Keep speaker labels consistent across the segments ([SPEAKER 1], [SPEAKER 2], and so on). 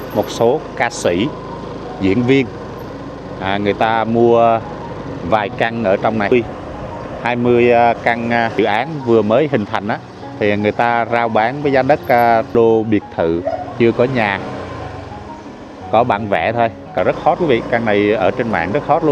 [SPEAKER 1] một số ca sĩ, diễn viên, người ta mua vài căn ở trong này. 20 căn dự án vừa mới hình thành á, thì người ta rao bán với giá đất đô biệt thự, chưa có nhà, có bản vẽ thôi. Còn rất hot quý vị, căn này ở trên mạng rất hot luôn.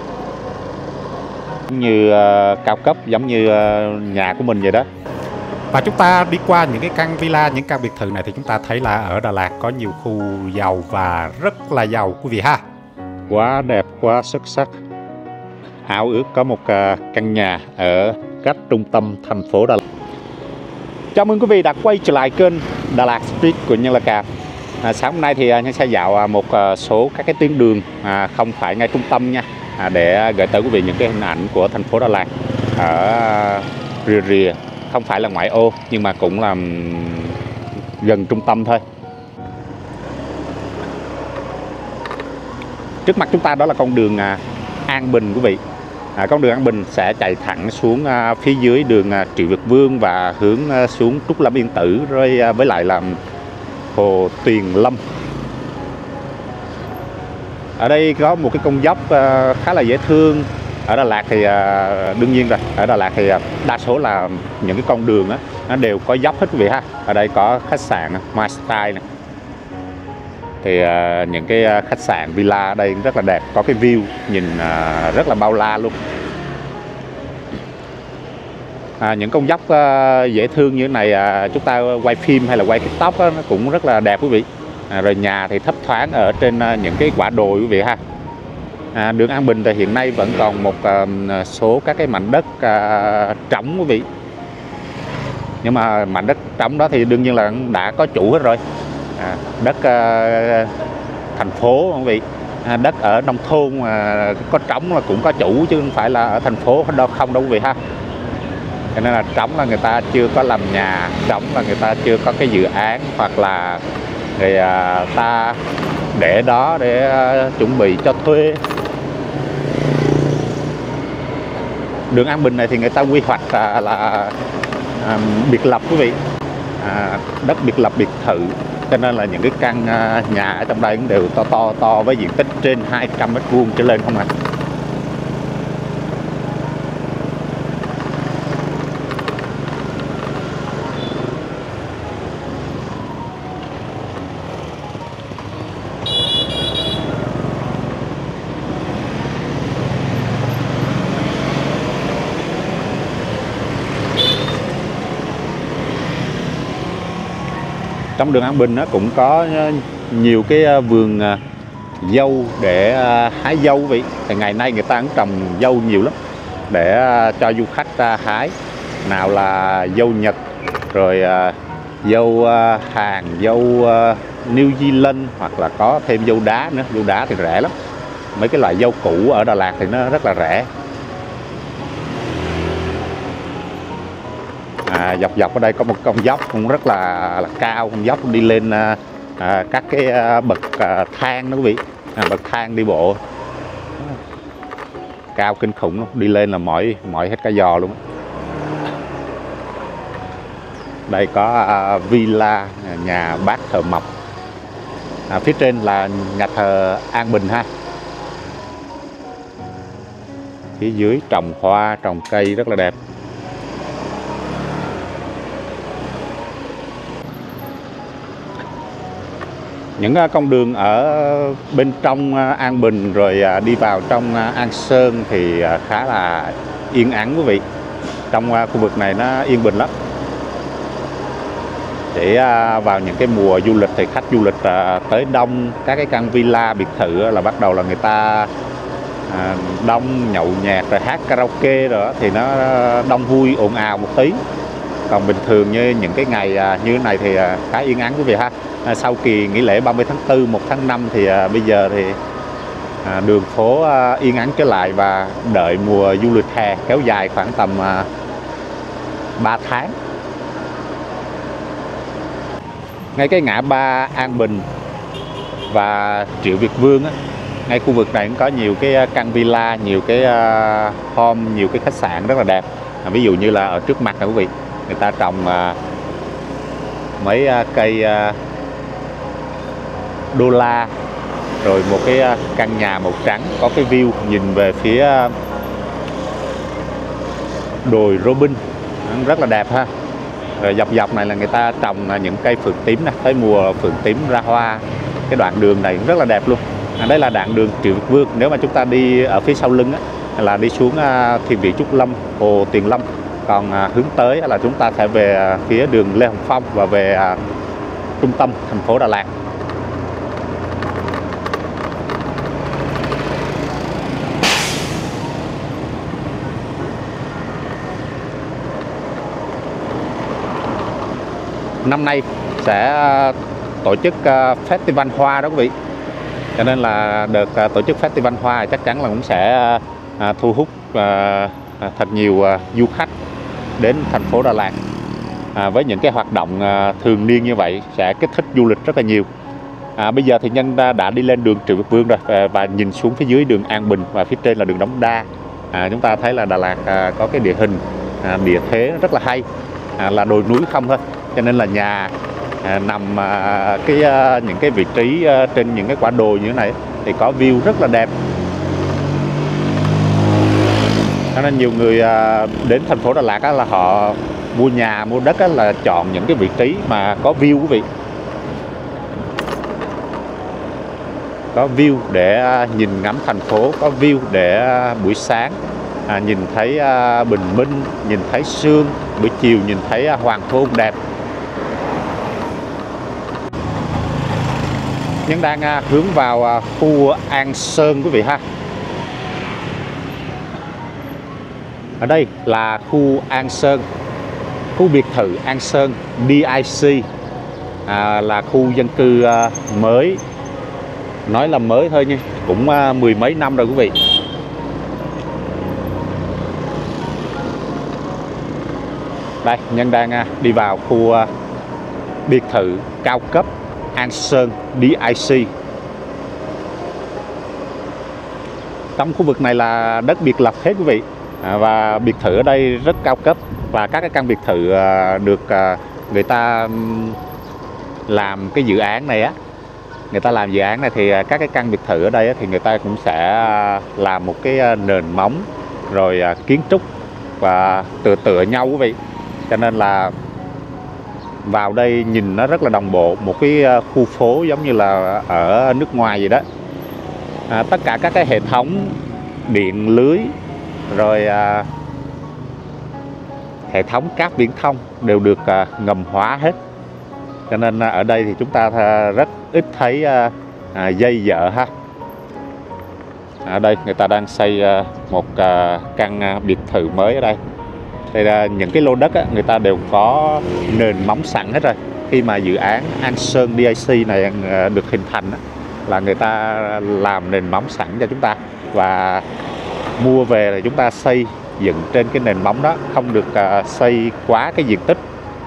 [SPEAKER 1] Như cao cấp, giống như nhà của mình vậy đó.
[SPEAKER 2] Và chúng ta đi qua những cái căn villa, những căn biệt thự này thì chúng ta thấy là ở Đà Lạt có nhiều khu giàu và rất là giàu quý vị ha.
[SPEAKER 1] Quá đẹp, quá xuất sắc. Ao ước có một căn nhà ở cách trung tâm thành phố Đà Lạt. Chào mừng quý vị đã quay trở lại kênh Đà Lạt Street của Nhân Là Cà. Sáng hôm nay thì Nhân sẽ dạo một số các cái tuyến đường không phải ngay trung tâm nha, để gửi tới quý vị những cái hình ảnh của thành phố Đà Lạt ở rìa, không phải là ngoại ô nhưng mà cũng là gần trung tâm thôi. Trước mặt chúng ta đó là con đường An Bình quý vị. Con đường An Bình sẽ chạy thẳng xuống phía dưới đường Triệu Việt Vương và hướng xuống Trúc Lâm Yên Tử, rồi với lại là Hồ Tuyền Lâm. Ở đây có một cái con dốc khá là dễ thương. Ở Đà Lạt thì đương nhiên rồi, ở Đà Lạt thì đa số là những cái con đường đó, nó đều có dốc hết quý vị ha. Ở đây có khách sạn My Style này. Thì những cái khách sạn villa ở đây rất là đẹp, có cái view nhìn rất là bao la luôn. Những con dốc dễ thương như thế này, chúng ta quay phim hay là quay TikTok đó, nó cũng rất là đẹp quý vị. Rồi nhà thì thấp thoáng ở trên những cái quả đồi quý vị ha. Đường An Bình thì hiện nay vẫn còn một số các cái mảnh đất trống quý vị. Nhưng mà mảnh đất trống đó thì đương nhiên là đã có chủ hết rồi. Đất thành phố quý vị, đất ở nông thôn có trống là cũng có chủ, chứ không phải là ở thành phố đâu không đâu quý vị ha. Cho nên là trống là người ta chưa có làm nhà, trống là người ta chưa có cái dự án, hoặc là người ta để đó để chuẩn bị cho thuê. Đường An Bình này thì người ta quy hoạch là biệt lập quý vị, đất biệt lập, biệt thự, cho nên là những cái căn nhà ở trong đây cũng đều to với diện tích trên 200 m² trở lên không ạ. Trong đường An Bình nó cũng có nhiều cái vườn dâu để hái dâu quý vị. Thì ngày nay người ta cũng trồng dâu nhiều lắm để cho du khách hái. Nào là dâu Nhật, rồi dâu Hàn, dâu New Zealand, hoặc là có thêm dâu đá nữa. Dâu đá thì rẻ lắm. Mấy cái loại dâu củ ở Đà Lạt thì nó rất là rẻ. Dọc ở đây có một con dốc cũng rất là cao, con dốc đi lên các cái bậc thang đó quý vị, bậc thang đi bộ cao kinh khủng luôn, đi lên là mỏi hết cả giò luôn. Đây có villa nhà Bác Thợ Mộc, phía trên là nhà thờ An Bình ha. Phía dưới trồng hoa, trồng cây rất là đẹp. Những con đường ở bên trong An Bình rồi đi vào trong An Sơn thì khá là yên ắng quý vị. Trong khu vực này nó yên bình lắm. Để vào những cái mùa du lịch thì khách du lịch tới đông, các cái căn villa biệt thự là bắt đầu là người ta đông, nhậu nhẹt rồi hát karaoke rồi thì nó đông vui, ồn ào một tí. Còn bình thường như những cái ngày như thế này thì khá yên ắng quý vị ha. Sau kỳ nghỉ lễ 30 tháng 4, 1 tháng 5 thì bây giờ thì đường phố yên ắng trở lại, và đợi mùa du lịch hè kéo dài khoảng tầm 3 tháng. Ngay cái ngã ba An Bình và Triệu Việt Vương á, ngay khu vực này cũng có nhiều cái căn villa, nhiều cái home, nhiều cái khách sạn rất là đẹp. Ví dụ như là ở trước mặt này quý vị, người ta trồng mấy cây đô la, rồi một cái căn nhà màu trắng có cái view nhìn về phía đồi Robin, rất là đẹp ha. Rồi dọc dọc này là người ta trồng những cây phượng tím này, tới mùa phượng tím ra hoa. Cái đoạn đường này cũng rất là đẹp luôn. Đây là đoạn đường Triệu Việt Vương. Nếu mà chúng ta đi ở phía sau lưng là đi xuống Thiền viện Trúc Lâm, Hồ Tuyền Lâm. Còn hướng tới là chúng ta sẽ về phía đường Lê Hồng Phong và về trung tâm thành phố Đà Lạt. Năm nay sẽ tổ chức festival hoa đó quý vị. Cho nên là đợt tổ chức festival hoa chắc chắn là cũng sẽ thu hút thật nhiều du khách đến thành phố Đà Lạt. Với những cái hoạt động thường niên như vậy sẽ kích thích du lịch rất là nhiều. Bây giờ thì Nhân đã đi lên đường Triệu Việt Vương rồi và nhìn xuống phía dưới đường An Bình và phía trên là đường Đống Đa. Chúng ta thấy là Đà Lạt có cái địa hình, địa thế rất là hay, là đồi núi không thôi. Cho nên là nhà nằm những cái vị trí trên những cái quả đồi như thế này thì có view rất là đẹp. Cho nên nhiều người đến thành phố Đà Lạt là họ mua nhà, mua đất là chọn những cái vị trí mà có view quý vị. Có view để nhìn ngắm thành phố, có view để buổi sáng nhìn thấy bình minh, nhìn thấy sương, buổi chiều nhìn thấy hoàng hôn đẹp. Nhân đang hướng vào khu An Sơn quý vị ha. Ở đây là khu An Sơn, khu biệt thự An Sơn DIC, là khu dân cư mới. Nói là mới thôi nhưng cũng mười mấy năm rồi quý vị. Đây, Nhân đang đi vào khu biệt thự cao cấp An Sơn DIC. Trong khu vực này là đất biệt lập hết quý vị. Và biệt thự ở đây rất cao cấp. Và các cái căn biệt thự được người ta làm cái dự án này á. Người ta làm dự án này thì các cái căn biệt thự ở đây thì người ta cũng sẽ làm một cái nền móng rồi kiến trúc và tựa nhau quý vị. Cho nên là vào đây nhìn nó rất là đồng bộ, một cái khu phố giống như là ở nước ngoài vậy đó. Tất cả các cái hệ thống điện lưới rồi hệ thống cáp viễn thông đều được ngầm hóa hết. Cho nên ở đây thì chúng ta rất ít thấy dây dợ ha. Ở đây người ta đang xây một căn biệt thự mới ở đây. Đây là những cái lô đất người ta đều có nền móng sẵn hết rồi. Khi mà dự án An Sơn DIC này được hình thành là người ta làm nền móng sẵn cho chúng ta và mua về là chúng ta xây dựng trên cái nền móng đó, không được xây quá cái diện tích.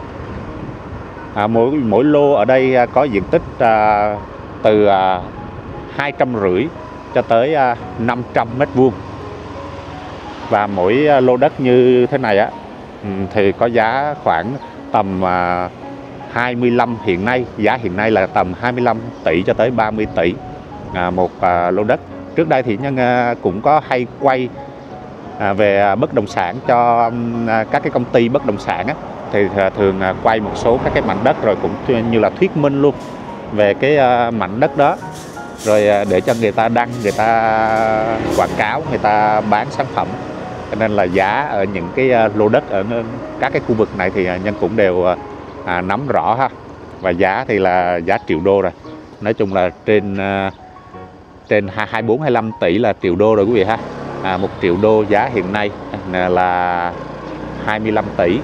[SPEAKER 1] Mỗi lô ở đây có diện tích từ 250 cho tới 500 m². Và mỗi lô đất như thế này thì có giá khoảng tầm 25, hiện nay giá hiện nay là tầm 25 tỷ cho tới 30 tỷ một lô đất. Trước đây thì Nhân cũng có hay quay về bất động sản cho các cái công ty bất động sản thì thường quay một số các cái mảnh đất rồi cũng như là thuyết minh luôn về cái mảnh đất đó, rồi để cho người ta đăng, người ta quảng cáo, người ta bán sản phẩm. Cho nên là giá ở những cái lô đất ở các cái khu vực này thì Nhân cũng đều nắm rõ ha. Và giá thì là giá triệu đô rồi. Nói chung là trên 24-25 tỷ là triệu đô rồi quý vị ha. 1 triệu đô giá hiện nay là 25 tỷ.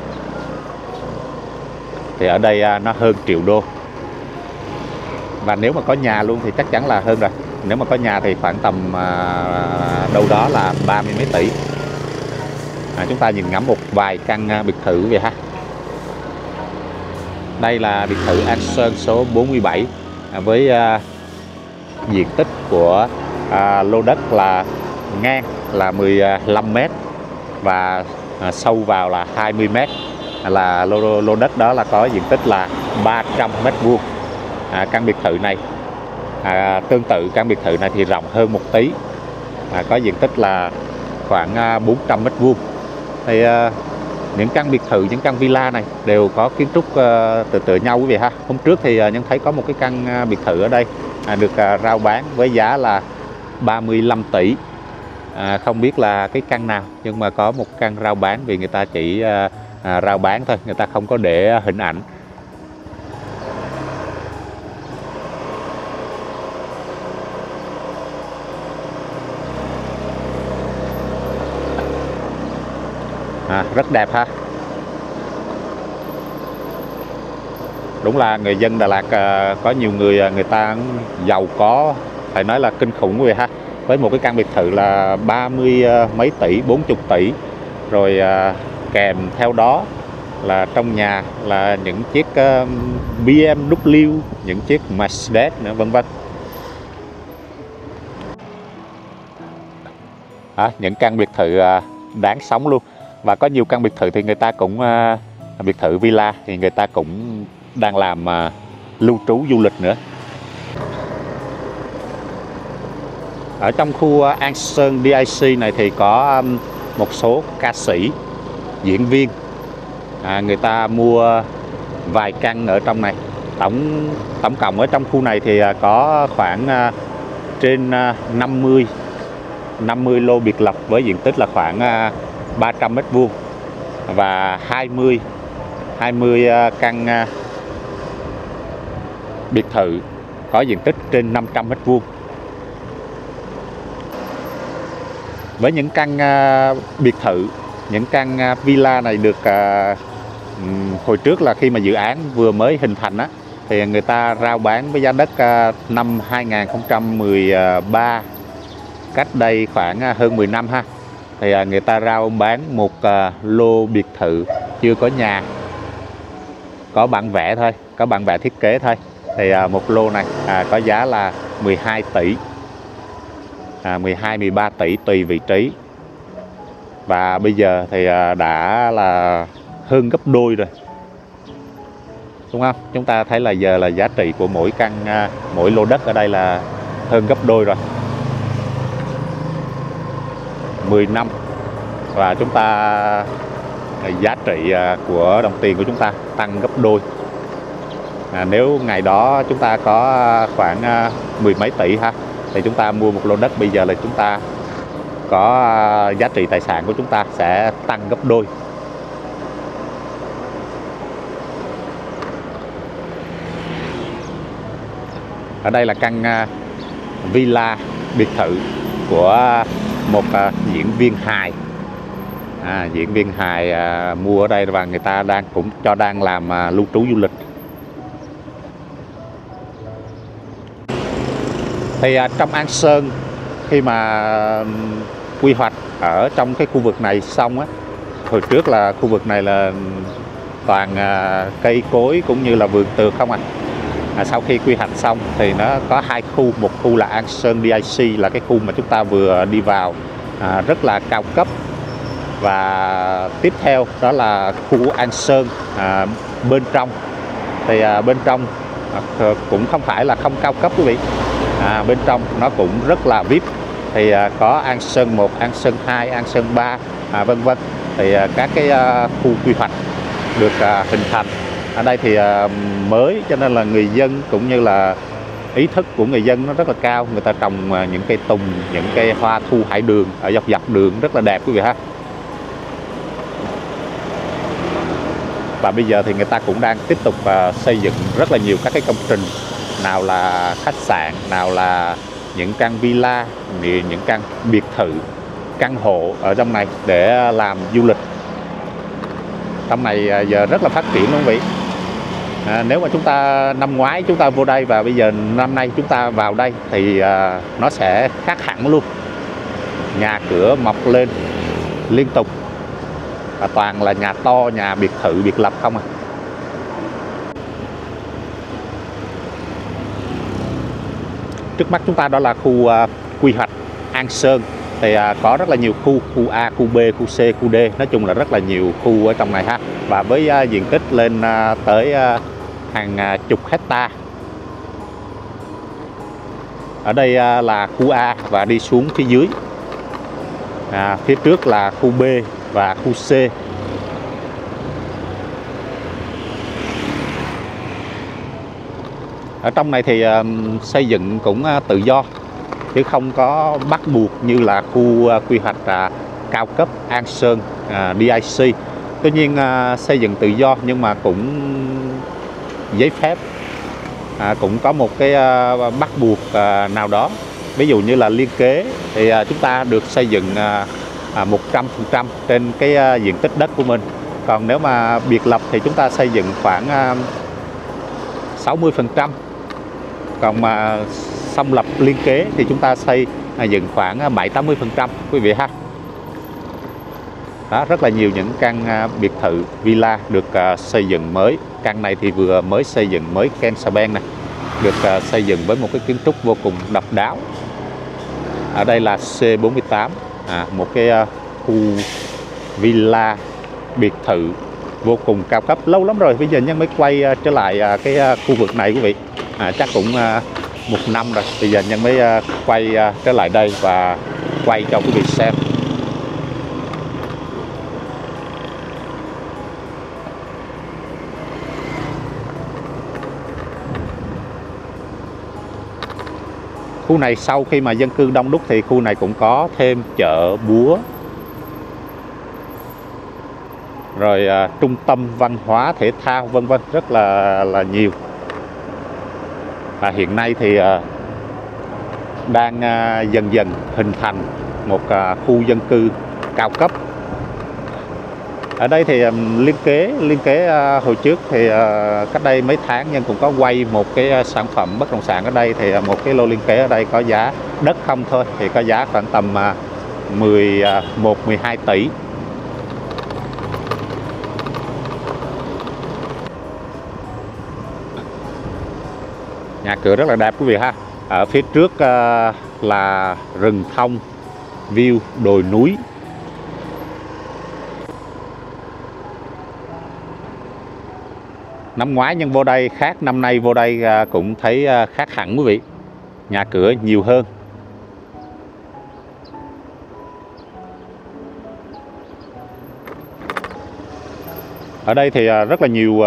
[SPEAKER 1] Thì ở đây nó hơn triệu đô. Và nếu mà có nhà luôn thì chắc chắn là hơn rồi. Nếu mà có nhà thì khoảng tầm đâu đó là 30 mấy tỷ. Chúng ta nhìn ngắm một vài căn biệt thự vậy ha. Đây là biệt thự An Sơn số 47 với diện tích của lô đất là ngang là 15 m và sâu vào là 20 m. Là lô đất đó là có diện tích là 300 m². Căn biệt thự này Tương tự căn biệt thự này thì rộng hơn 1 tí, có diện tích là khoảng 400 mét vuông. Thì những căn biệt thự, những căn villa này đều có kiến trúc tựa nhau quý vị ha. Hôm trước thì Nhân thấy có một cái căn biệt thự ở đây được rao bán với giá là 35 tỷ. Không biết là cái căn nào, nhưng mà có một căn rao bán vì người ta chỉ rao bán thôi, người ta không có để hình ảnh. Rất đẹp ha. Đúng là người dân Đà Lạt có nhiều người ta giàu có, phải nói là kinh khủng quý vị ha. Với một cái căn biệt thự là 30 mấy tỷ, 40 tỷ. Rồi kèm theo đó là trong nhà là những chiếc BMW, những chiếc Mercedes nữa, vân vân. Những căn biệt thự đáng sống luôn. Và có nhiều căn biệt thự thì người ta cũng biệt thự villa thì người ta cũng đang làm lưu trú du lịch nữa. Ở trong khu An Sơn DIC này thì có một số ca sĩ, diễn viên, người ta mua vài căn ở trong này. Tổng cộng ở trong khu này thì có khoảng trên 50 lô biệt lập với diện tích là khoảng 300 mét vuông và 20 căn biệt thự có diện tích trên 500 mét vuông. Với những căn biệt thự, những căn villa này được hồi trước là khi mà dự án vừa mới hình thành thì người ta rao bán với giá đất năm 2013, cách đây khoảng hơn 10 năm ha. Thì người ta rao bán một lô biệt thự chưa có nhà, có bản vẽ thôi, có bản vẽ thiết kế thôi. Thì một lô này có giá là 12 tỷ, 12-13 tỷ tùy vị trí. Và bây giờ thì đã là hơn gấp đôi rồi, đúng không? Chúng ta thấy là giờ là giá trị của mỗi lô đất ở đây là hơn gấp đôi rồi. 10 năm và chúng ta giá trị của đồng tiền của chúng ta tăng gấp đôi. Nếu ngày đó chúng ta có khoảng 10 mấy tỷ ha, thì chúng ta mua một lô đất, bây giờ là chúng ta có giá trị tài sản của chúng ta sẽ tăng gấp đôi. Ở đây là căn villa biệt thự của một diễn viên hài. Diễn viên hài mua ở đây và người ta cũng đang làm lưu trú du lịch. Thì trong An Sơn, khi mà quy hoạch ở trong cái khu vực này xong hồi trước là khu vực này là toàn cây cối cũng như là vườn tược không sau khi quy hoạch xong thì nó có 2 khu, một khu là An Sơn DIC, là cái khu mà chúng ta vừa đi vào, rất là cao cấp. Và tiếp theo đó là khu An Sơn bên trong. Thì bên trong cũng không phải là không cao cấp quý vị, bên trong nó cũng rất là VIP. Thì có An Sơn 1, An Sơn 2, An Sơn 3 vân vân. Thì các cái khu quy hoạch được hình thành ở đây thì mới, cho nên là người dân cũng như là ý thức của người dân nó rất là cao. Người ta trồng những cây tùng, những cây hoa thu hải đường ở dọc đường rất là đẹp quý vị ha. Và bây giờ thì người ta cũng đang tiếp tục xây dựng rất là nhiều các cái công trình, nào là khách sạn, nào là những căn villa, những căn biệt thự, căn hộ ở trong này để làm du lịch. Trong này giờ rất là phát triển luôn quý vị. Nếu mà chúng ta năm ngoái chúng ta vô đây và bây giờ năm nay chúng ta vào đây thì nó sẽ khác hẳn luôn. Nhà cửa mọc lên liên tục và toàn là nhà to, nhà biệt thự biệt lập không Trước mắt chúng ta đó là khu quy hoạch An Sơn. Thì có rất là nhiều khu A, khu B, khu C, khu D, nói chung là rất là nhiều khu ở trong này ha. Và với diện tích lên tới hàng chục hecta. Ở đây là khu A và đi xuống phía dưới. Phía trước là khu B và khu C. Ở trong này thì xây dựng cũng tự do, chứ không có bắt buộc như là khu quy hoạch cao cấp An Sơn DIC. Tuy nhiên xây dựng tự do nhưng mà cũng giấy phép cũng có một cái bắt buộc nào đó. Ví dụ như là liên kế thì chúng ta được xây dựng 100% trên cái diện tích đất của mình. Còn nếu mà biệt lập thì chúng ta xây dựng khoảng 60%. Còn mà song lập liên kế thì chúng ta xây dựng khoảng 70-80% quý vị ha. Đó, rất là nhiều những căn biệt thự villa được xây dựng mới. Căn này thì vừa mới xây dựng mới Ken Saben này, được xây dựng với một cái kiến trúc vô cùng độc đáo. Ở đây là C48, một cái khu villa biệt thự vô cùng cao cấp. Lâu lắm rồi, bây giờ Nhân mới quay trở lại cái khu vực này quý vị. Chắc cũng 1 năm rồi, bây giờ Nhân mới quay trở lại đây và quay cho quý vị xem. Khu này sau khi mà dân cư đông đúc thì khu này cũng có thêm chợ búa, rồi trung tâm văn hóa thể thao vân vân, rất là nhiều. Và hiện nay thì đang dần dần hình thành một khu dân cư cao cấp. Ở đây thì liên kế hồi trước thì cách đây mấy tháng Nhân cũng có quay một cái sản phẩm bất động sản ở đây. Thì một cái lô liên kế ở đây có giá đất không thôi thì có giá khoảng tầm 11-12 tỷ. Nhà cửa rất là đẹp quý vị ha. Ở phía trước là rừng thông, view đồi núi. Năm ngoái Nhân vô đây khác, năm nay vô đây cũng thấy khác hẳn quý vị. Nhà cửa nhiều hơn. Ở đây thì rất là nhiều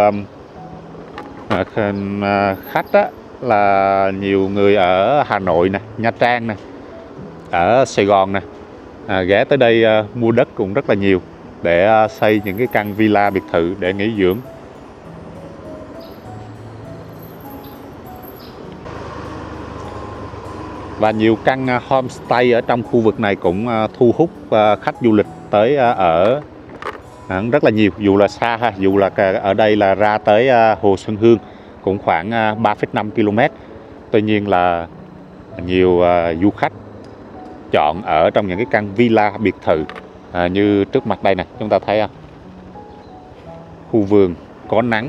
[SPEAKER 1] khách á, là nhiều người ở Hà Nội nè, Nha Trang nè, ở Sài Gòn nè, ghé tới đây mua đất cũng rất là nhiều để xây những cái căn villa biệt thự để nghỉ dưỡng. Và nhiều căn homestay ở trong khu vực này cũng thu hút khách du lịch tới ở rất là nhiều. Dù là xa ha, dù là ở đây là ra tới Hồ Xuân Hương cũng khoảng 3,5 km. Tuy nhiên là nhiều du khách chọn ở trong những cái căn villa biệt thự như trước mặt đây nè, chúng ta thấy không? Khu vườn có nắng.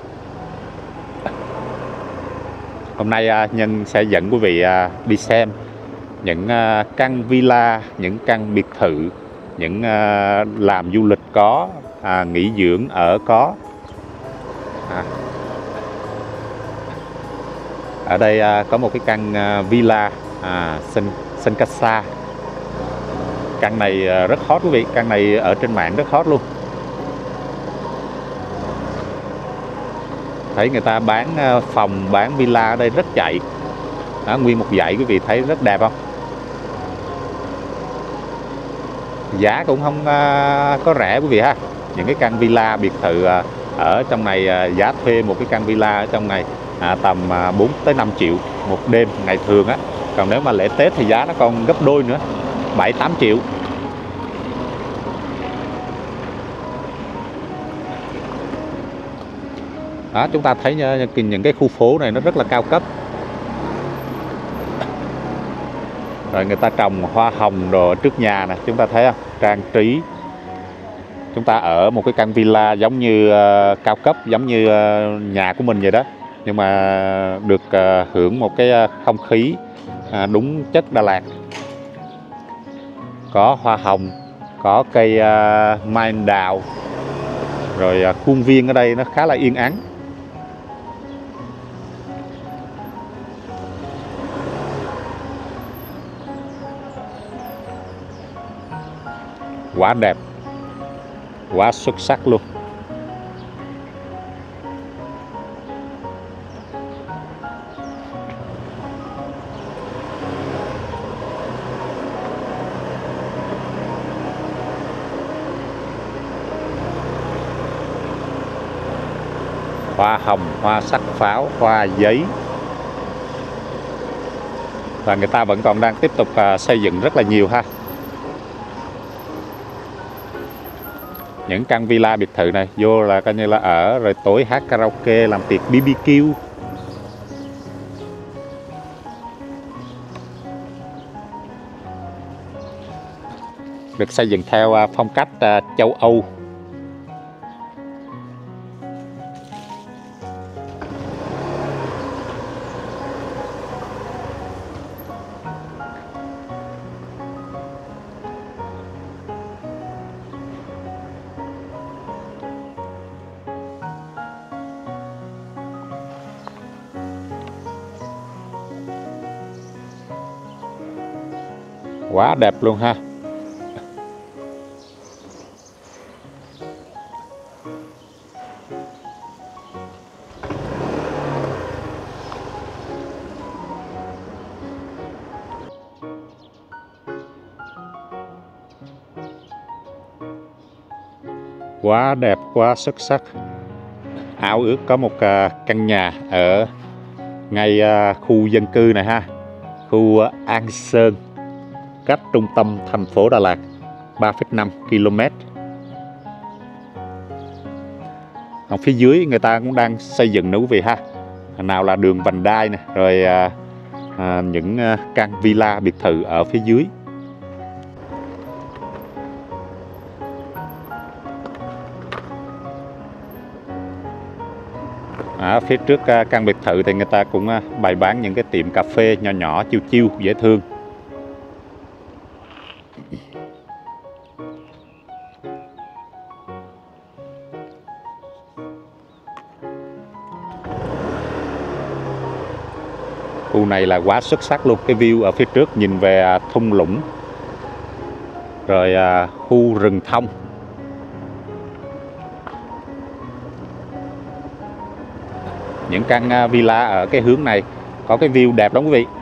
[SPEAKER 1] Hôm nay Nhân sẽ dẫn quý vị đi xem những căn villa, những căn biệt thự, những làm du lịch có, nghỉ dưỡng ở có. Ở đây có một cái căn villa Senkasa. Căn này rất hot quý vị, căn này ở trên mạng rất hot luôn. Thấy người ta bán phòng, bán villa ở đây rất chạy. Nguyên một dãy quý vị thấy rất đẹp không? Giá cũng không có rẻ quý vị ha. Những cái căn villa biệt thự ở trong này, giá thuê một cái căn villa ở trong này tầm 4-5 triệu một đêm ngày thường á. Còn nếu mà lễ Tết thì giá nó còn gấp đôi nữa, 7-8 triệu. Đó, chúng ta thấy những cái khu phố này nó rất là cao cấp. Rồi người ta trồng hoa hồng rồi trước nhà nè, chúng ta thấy không? Trang trí. Chúng ta ở một cái căn villa giống như cao cấp, giống như nhà của mình vậy đó. Nhưng mà được hưởng một cái không khí đúng chất Đà Lạt. Có hoa hồng, có cây mai anh đào. Rồi khuôn viên ở đây nó khá là yên ắng. Quá đẹp, quá xuất sắc luôn. Hoa hồng, hoa sắc pháo, hoa giấy. Và người ta vẫn còn đang tiếp tục xây dựng rất là nhiều ha. Những căn villa biệt thự này vô là coi như là ở rồi tối hát karaoke, làm tiệc BBQ. Được xây dựng theo phong cách châu Âu. Quá đẹp luôn ha. Quá đẹp, quá xuất sắc. Ao ước có một căn nhà ở ngay khu dân cư này ha. Khu An Sơn, cách trung tâm thành phố Đà Lạt 3,5 km. Ở phía dưới người ta cũng đang xây dựng nữa quý vị ha. Nào là đường vành đai nè, rồi những căn villa biệt thự ở phía dưới. Ở phía trước căn biệt thự thì người ta cũng bày bán những cái tiệm cà phê nhỏ nhỏ chiêu chiêu dễ thương. Khu này là quá xuất sắc luôn. Cái view ở phía trước nhìn về thung lũng, rồi khu rừng thông. Những căn villa ở cái hướng này có cái view đẹp lắm quý vị.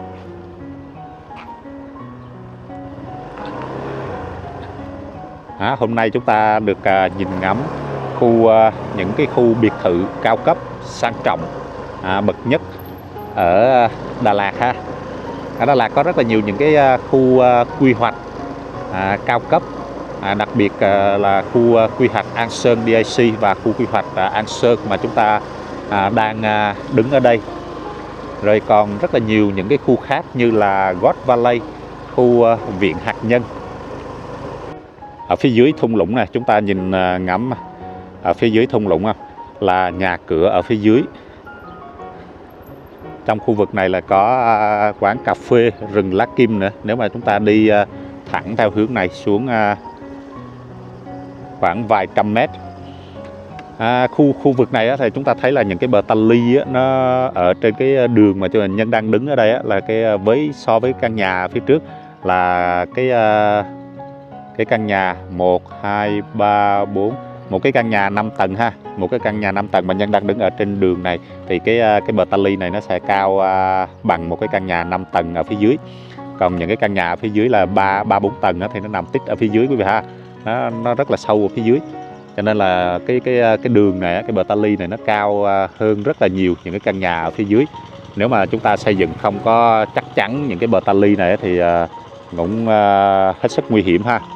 [SPEAKER 1] Hôm nay chúng ta được nhìn ngắm những cái khu biệt thự cao cấp sang trọng bậc nhất ở Đà Lạt ha. Ở Đà Lạt có rất là nhiều những cái khu quy hoạch cao cấp, đặc biệt là khu quy hoạch An Sơn DIC và khu quy hoạch An Sơn mà chúng ta đang đứng ở đây. Rồi còn rất là nhiều những cái khu khác như là God Valley, khu viện hạt nhân. Ở phía dưới thung lũng này chúng ta nhìn ngắm ở phía dưới thung lũng là nhà cửa ở phía dưới. Trong khu vực này là có quán cà phê rừng lá kim nữa. Nếu mà chúng ta đi thẳng theo hướng này xuống khoảng vài trăm mét. Khu vực này thì chúng ta thấy là những cái bờ ta ly nó ở trên cái đường mà cho Nhân đang đứng ở đây là so với căn nhà phía trước là cái căn nhà 1, 2, 3, 4, một cái căn nhà 5 tầng ha. Một cái căn nhà 5 tầng mà Nhân đang đứng ở trên đường này thì cái bờ ta ly này nó sẽ cao bằng một cái căn nhà 5 tầng ở phía dưới. Còn những cái căn nhà ở phía dưới là 3, 4 tầng thì nó nằm tít ở phía dưới quý vị ha. Nó rất là sâu ở phía dưới. Cho nên là cái đường này, cái bờ ta ly này nó cao hơn rất là nhiều những cái căn nhà ở phía dưới. Nếu mà chúng ta xây dựng không có chắc chắn những cái bờ ta ly này thì cũng hết sức nguy hiểm ha.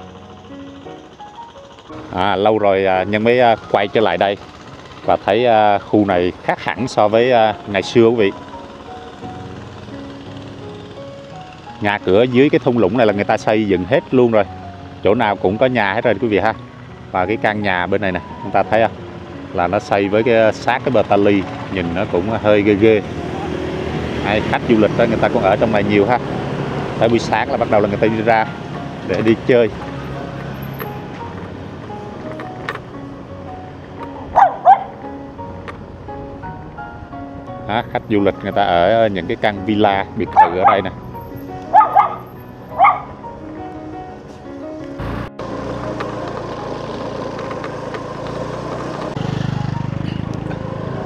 [SPEAKER 1] Lâu rồi Nhân mới quay trở lại đây và thấy khu này khác hẳn so với ngày xưa quý vị. Nhà cửa dưới cái thung lũng này là người ta xây dựng hết luôn rồi. Chỗ nào cũng có nhà hết rồi quý vị ha. Và cái căn nhà bên này nè, chúng ta thấy không? Là nó xây với sát cái bờ ta ly, nhìn nó cũng hơi ghê ghê. Khách du lịch đó người ta cũng ở trong này nhiều ha. Tới buổi sáng là bắt đầu là người ta đi ra để đi chơi. Khách du lịch người ta ở những cái căn villa biệt thự ở đây nè.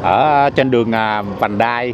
[SPEAKER 1] ở trên đường vành đai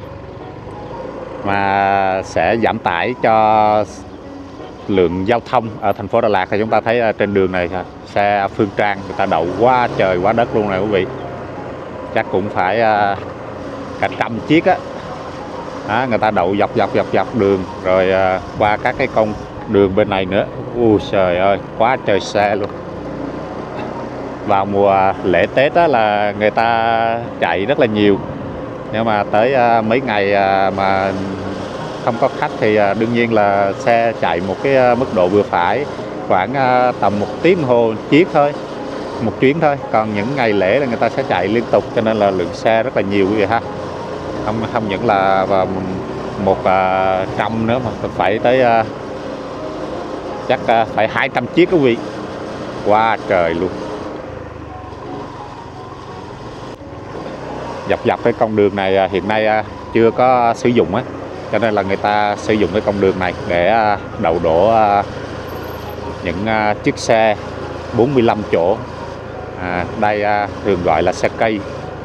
[SPEAKER 1] mà sẽ giảm tải cho lượng giao thông ở thành phố Đà Lạt. Thì chúng ta thấy trên đường này xe Phương Trang người ta đậu quá trời quá đất luôn này quý vị, chắc cũng phải cả trăm chiếc á. Người ta đậu dọc đường rồi qua các cái con đường bên này nữa. Ui trời ơi, quá trời xe luôn. Vào mùa lễ Tết đó là người ta chạy rất là nhiều, nhưng mà tới mấy ngày mà không có khách thì đương nhiên là xe chạy một cái mức độ vừa phải, khoảng tầm 1 tiếng đồng hồ chiếc thôi, một chuyến thôi. Còn những ngày lễ là người ta sẽ chạy liên tục, cho nên là lượng xe rất là nhiều quý vị ha. Không những là 100 nữa mà phải tới chắc phải 200 chiếc quý vị, quá trời luôn. Dọc cái con đường này hiện nay chưa có sử dụng á, cho nên là người ta sử dụng cái con đường này để đậu đổ những chiếc xe 45 chỗ. Đây thường gọi là xe cây.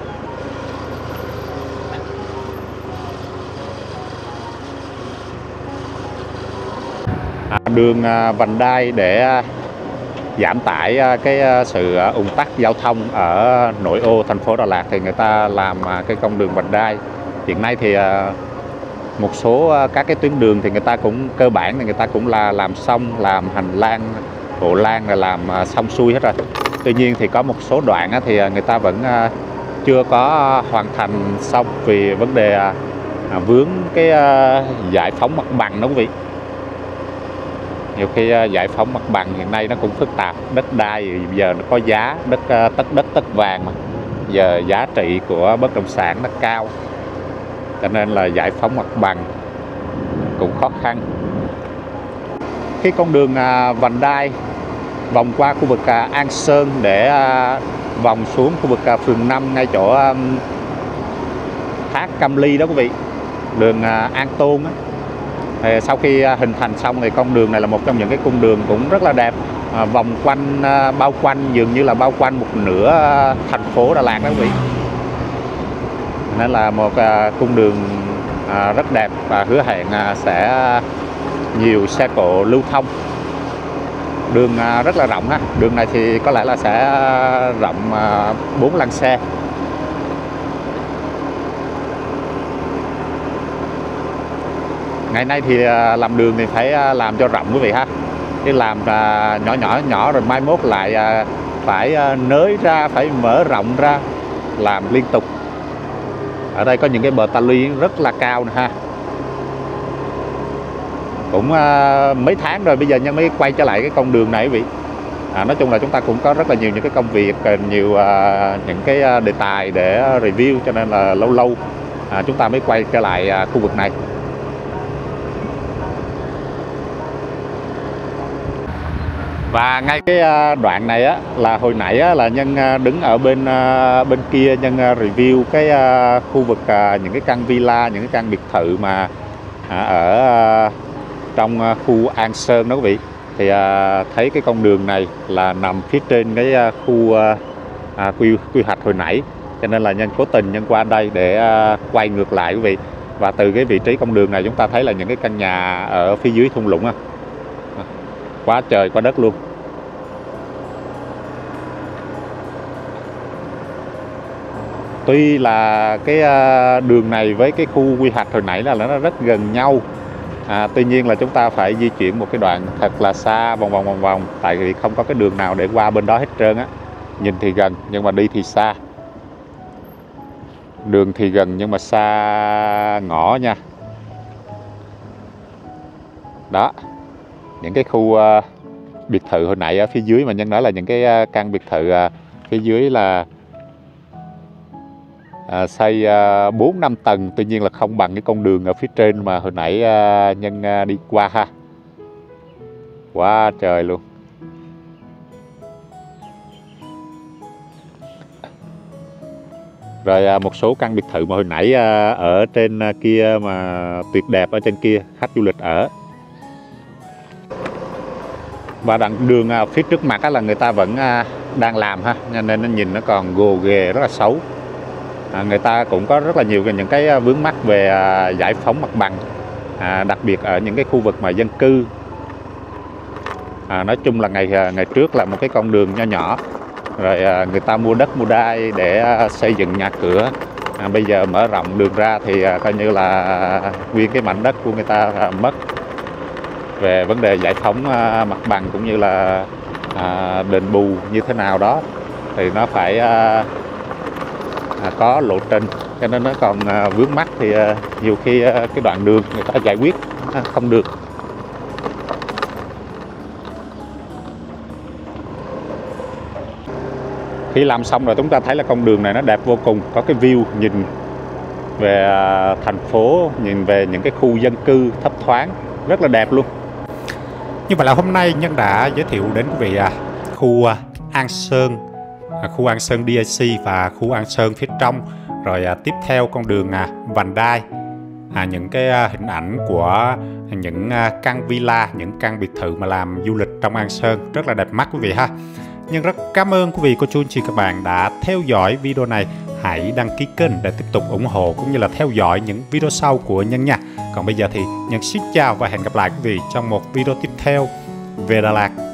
[SPEAKER 1] Đường vành đai để giảm tải cái sự ùn tắc giao thông ở nội ô thành phố Đà Lạt thì người ta làm cái con đường vành đai. Hiện nay thì một số các cái tuyến đường thì người ta cũng cơ bản thì người ta cũng là làm xong, làm hành lang, hộ lang là làm xong xuôi hết rồi. Tuy nhiên thì có một số đoạn thì người ta vẫn chưa có hoàn thành xong vì vấn đề vướng cái giải phóng mặt bằng đó quý vị. Nhiều khi giải phóng mặt bằng hiện nay nó cũng phức tạp, đất đai giờ nó có giá, tất đất tất vàng mà giờ giá trị của bất động sản nó cao, cho nên là giải phóng mặt bằng cũng khó khăn. Cái con đường vành đai vòng qua khu vực An Sơn để vòng xuống khu vực phường 5 ngay chỗ thác Cam Ly đó quý vị, đường An Tôn á. Thì sau khi hình thành xong thì con đường này là một trong những cái cung đường cũng rất là đẹp, vòng quanh, bao quanh, dường như là bao quanh một nửa thành phố Đà Lạt đó quý vị. Nên là một cung đường rất đẹp và hứa hẹn sẽ nhiều xe cộ lưu thông. Đường rất là rộng ha, đường này thì có lẽ là sẽ rộng 4 làn xe. Ngày nay thì làm đường thì phải làm cho rộng quý vị ha, chứ làm nhỏ rồi mai mốt lại phải nới ra, phải mở rộng ra, làm liên tục. Ở đây có những cái bờ ta luy rất là cao nè ha. Cũng mấy tháng rồi bây giờ nhân mới quay trở lại cái con đường này quý vị. Nói chung là chúng ta cũng có rất là nhiều những cái công việc, nhiều những cái đề tài để review, cho nên là lâu lâu chúng ta mới quay trở lại khu vực này. Và ngay cái đoạn này á là hồi nãy á, là Nhân đứng ở bên kia, Nhân review cái khu vực những cái căn villa, những cái căn biệt thự mà ở trong khu An Sơn đó quý vị. Thì thấy cái con đường này là nằm phía trên cái khu quy hoạch hồi nãy, cho nên là Nhân cố tình Nhân qua đây để quay ngược lại quý vị. Và từ cái vị trí con đường này chúng ta thấy là những cái căn nhà ở phía dưới thung lũng á, quá trời quá đất luôn. Tuy là cái đường này với cái khu quy hoạch hồi nãy là nó rất gần nhau, tuy nhiên là chúng ta phải di chuyển một cái đoạn thật là xa, vòng, tại vì không có cái đường nào để qua bên đó hết trơn á. Nhìn thì gần nhưng mà đi thì xa, đường thì gần nhưng mà xa ngõ nha. Đó, những cái khu biệt thự hồi nãy ở phía dưới mà Nhân nói là những cái căn biệt thự phía dưới là xây 4-5 tầng, tuy nhiên là không bằng cái con đường ở phía trên mà hồi nãy Nhân đi qua ha. Quá trời luôn. Rồi một số căn biệt thự mà hồi nãy ở trên kia mà tuyệt đẹp ở trên kia, khách du lịch ở. Và đoạn đường phía trước mặt là người ta vẫn đang làm ha, nên nó nhìn nó còn gồ ghề, rất là xấu. người ta cũng có rất là nhiều những cái vướng mắc về giải phóng mặt bằng, đặc biệt ở những cái khu vực mà dân cư. Nói chung là ngày trước là một cái con đường nho nhỏ, rồi người ta mua đất mua đai để xây dựng nhà cửa. Bây giờ mở rộng đường ra thì coi như là nguyên cái mảnh đất của người ta mất. Về vấn đề giải phóng mặt bằng cũng như là đền bù như thế nào đó thì nó phải có lộ trình, cho nên nó còn vướng mắc, thì nhiều khi cái đoạn đường người ta giải quyết không được. Khi làm xong rồi chúng ta thấy là con đường này nó đẹp vô cùng, có cái view nhìn về thành phố, nhìn về những cái khu dân cư thấp thoáng, rất là đẹp luôn.
[SPEAKER 2] Như vậy là hôm nay Nhân đã giới thiệu đến quý vị khu An Sơn, khu An Sơn DIC và khu An Sơn phía trong. Rồi tiếp theo con đường vành đai, những cái hình ảnh của những căn villa, những căn biệt thự mà làm du lịch trong An Sơn rất là đẹp mắt quý vị ha. Nhân rất cảm ơn quý vị cô chú anh chị các bạn đã theo dõi video này. Hãy đăng ký kênh để tiếp tục ủng hộ cũng như là theo dõi những video sau của Nhân nha. Còn bây giờ thì Nhân xin chào và hẹn gặp lại quý vị trong một video tiếp theo về Đà Lạt.